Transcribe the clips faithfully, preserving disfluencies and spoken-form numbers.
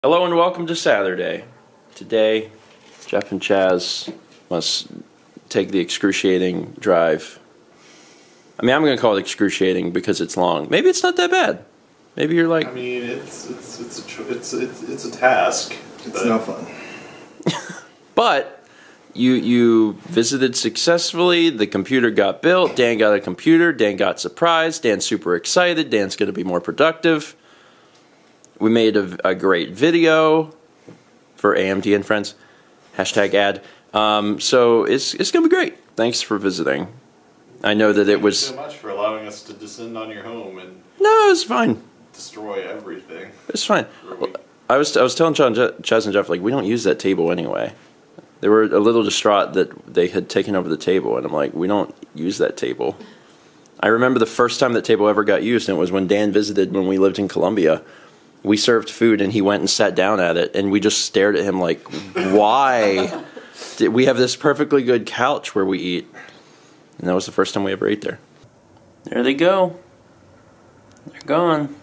Hello and welcome to Saturday. Today, Jeff and Chaz must take the excruciating drive. I mean, I'm going to call it excruciating because it's long. Maybe it's not that bad. Maybe you're like... I mean, it's it's it's a tr it's it's it's a task. It's no fun. But you you visited successfully. The computer got built. Dan got a computer. Dan got surprised. Dan's super excited. Dan's going to be more productive. We made a, a great video for A M D and Friends. Hashtag ad. Um, so it's it's going to be great. Thanks for visiting. I know that Thank it was... Thank you so much for allowing us to descend on your home and... No, it's fine. Destroy everything. It's fine. I was I was telling Ch Chaz and Jeff, like, we don't use that table anyway. They were a little distraught that they had taken over the table, and I'm like, we don't use that table. I remember the first time that table ever got used, and it was when Dan visited when we lived in Colombia. We served food, and he went and sat down at it, and we just stared at him like, why did we have this perfectly good couch where we eat? And that was the first time we ever ate there. There they go. They're gone.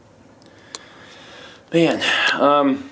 Man, um,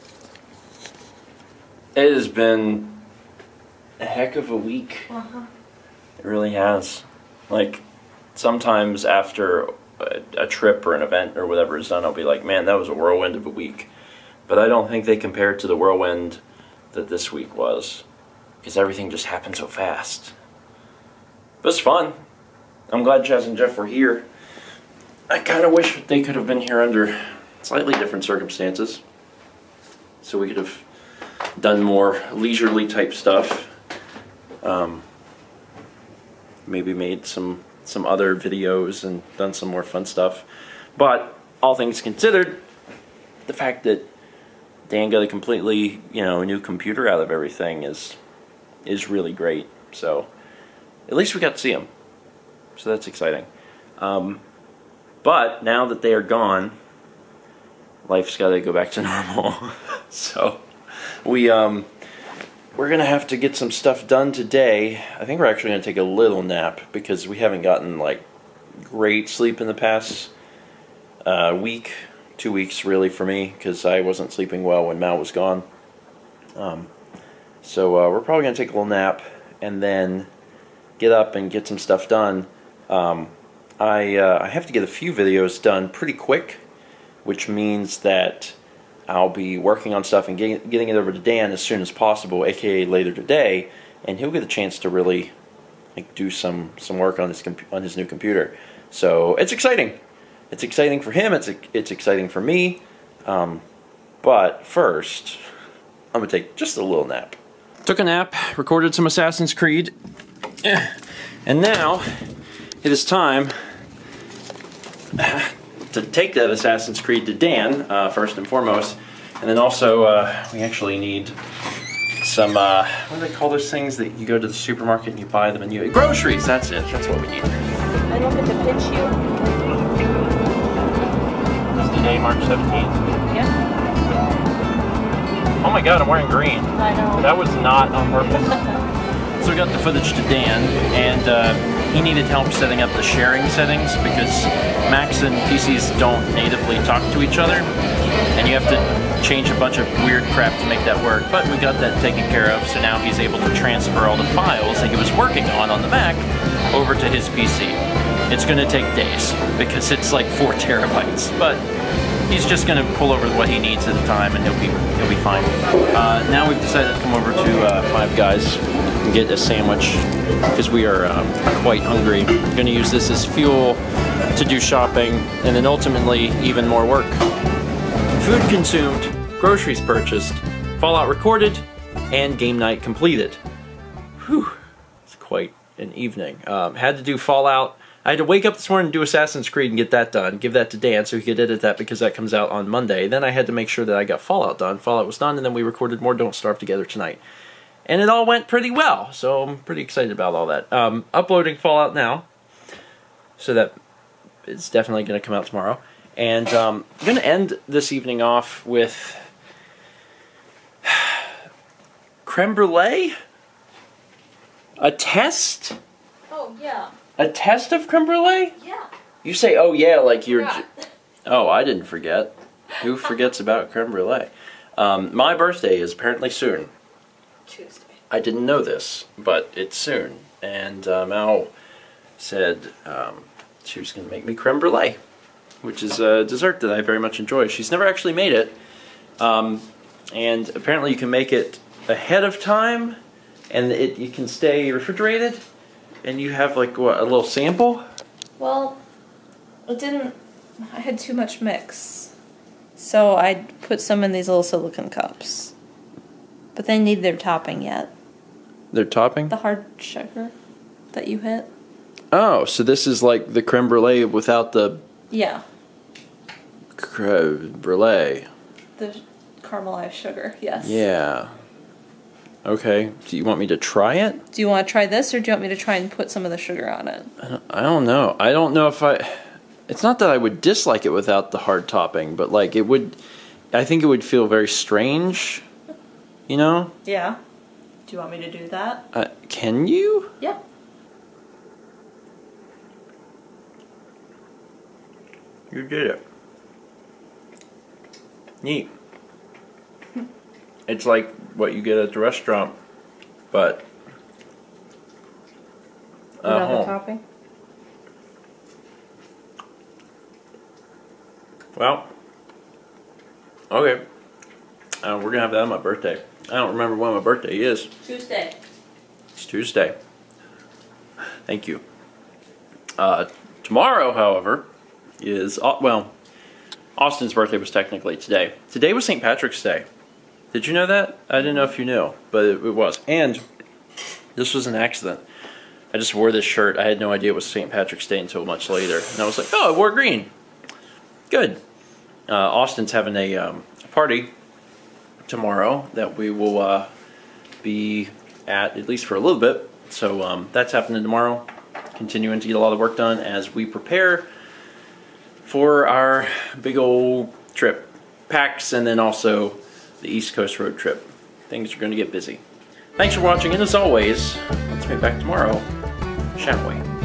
it has been a heck of a week. Uh-huh. It really has. Like, sometimes after a, a trip or an event or whatever is done, I'll be like, man, that was a whirlwind of a week. But I don't think they compare it to the whirlwind that this week was, because everything just happened so fast. But it's fun. I'm glad Chaz and Jeff were here. I kind of wish they could have been here under slightly different circumstances, so we could have done more leisurely type stuff. Um, maybe made some some other videos and done some more fun stuff. But all things considered, the fact that Dan got a completely, you know, new computer out of everything is is really great. So at least we got to see him. So that's exciting. Um, but now that they are gone, life's got to go back to normal. So we um we're gonna have to get some stuff done today. I think we're actually gonna take a little nap because we haven't gotten like great sleep in the past uh, week, two weeks really for me, because I wasn't sleeping well when Mal was gone. Um, so uh, we're probably gonna take a little nap and then get up and get some stuff done. Um, I uh, I have to get a few videos done pretty quick, which means that I'll be working on stuff and getting, getting it over to Dan as soon as possible, aka later today, and he'll get a chance to really like do some some work on his on his new computer. So it's exciting. It's exciting for him. It's it's exciting for me. Um, but first, I'm gonna take just a little nap. Took a nap, recorded some Assassin's Creed, and now it is time to take that Assassin's Creed to Dan, uh, first and foremost, and then also uh, we actually need some, uh, what do they call those things that you go to the supermarket and you buy them and you, groceries, that's it, that's what we need. I don't get to pinch you. Is today March seventeenth? Yeah. Oh my god, I'm wearing green. I know. That was not on purpose. So we got the footage to Dan, and uh, he needed help setting up the sharing settings because Macs and P Cs don't natively talk to each other, and you have to change a bunch of weird crap to make that work. But we got that taken care of, so now he's able to transfer all the files that he was working on on the Mac over to his P C. It's going to take days because it's like four terabytes, but he's just going to pull over what he needs at a time, and he'll be he'll be fine. Uh, now we've decided to come over to uh, Five Guys and get a sandwich because we are um, quite hungry. I'm going to use this as fuel to do shopping, and then ultimately even more work. Food consumed, groceries purchased, Fallout recorded, and game night completed. Whew, it's quite an evening. Um, had to do Fallout. I had to wake up this morning and do Assassin's Creed and get that done, give that to Dan so he could edit that because that comes out on Monday. Then I had to make sure that I got Fallout done. Fallout was done, and then we recorded more Don't Starve together tonight. And it all went pretty well, so I'm pretty excited about all that. Um, uploading Fallout now, so that it's definitely going to come out tomorrow. And um, I'm going to end this evening off with creme brulee? A test? Oh, yeah. A test of creme brulee? Yeah. You say, oh yeah, like you're... Yeah. Oh, I didn't forget. Who forgets about creme brulee? Um, my birthday is apparently soon. Tuesday. I didn't know this, but it's soon. And uh, Mal said um, she was going to make me creme brulee, which is a dessert that I very much enjoy. She's never actually made it. Um, and apparently you can make it ahead of time, and it you can stay refrigerated, and you have like what, a little sample? Well, it didn't, I had too much mix. So I put some in these little silicone cups. But they need their topping yet. Their topping? The hard sugar that you hit. Oh, so this is like the creme brulee without the Yeah. creme brulee. The caramelized sugar, yes. Yeah. Okay. Do you want me to try it? Do you want to try this, or do you want me to try and put some of the sugar on it? I don't, I don't know. I don't know if I... It's not that I would dislike it without the hard topping, but like it would... I think it would feel very strange, you know? Yeah. Do you want me to do that? Uh, can you? Yeah. You did it. Neat. It's like what you get at the restaurant, but at Without the home. topping? Well, okay. Uh, we're gonna have that on my birthday. I don't remember when my birthday is. Tuesday. It's Tuesday. Thank you. Uh, tomorrow, however, is uh, well, Austin's birthday was technically today. Today was Saint Patrick's Day. Did you know that? I didn't know if you knew, but it, it was. And this was an accident. I just wore this shirt. I had no idea it was Saint Patrick's Day until much later, and I was like, "Oh, I wore green. Good." Uh, Austin's having a um, party tomorrow that we will uh, be at at least for a little bit. So um, that's happening tomorrow. Continuing to get a lot of work done as we prepare for our big old trip, PAX, and then also the East Coast road trip. Things are going to get busy. Thanks for watching, and as always, let's meet back tomorrow, shan't we?